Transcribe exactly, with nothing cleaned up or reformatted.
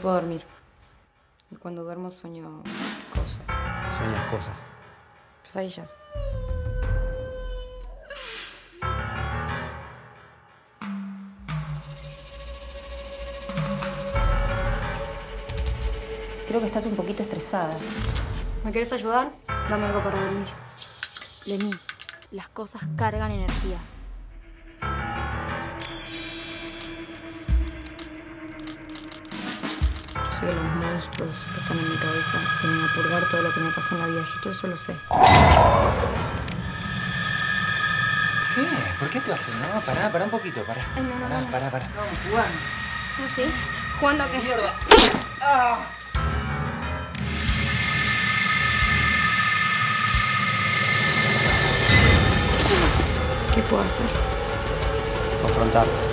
puedo dormir. Y cuando duermo sueño cosas. Sueñas cosas. Pesadillas. Creo que estás un poquito estresada. ¿Me quieres ayudar? Dame algo para dormir. Lení, las cosas cargan energías. Yo sé que los monstruos que están en mi cabeza vienen a purgar todo lo que me pasó en la vida. Yo todo eso lo sé. ¿Qué? ¿Por qué te haces? No, pará, pará un poquito, pará. Ay, no, no, pará, no. pará, pará. Vamos, jugando. ¿Ah, sí? ¿Jugando a qué? Mierda. ¡Ah! ¿Qué puedo hacer? Confrontarlo.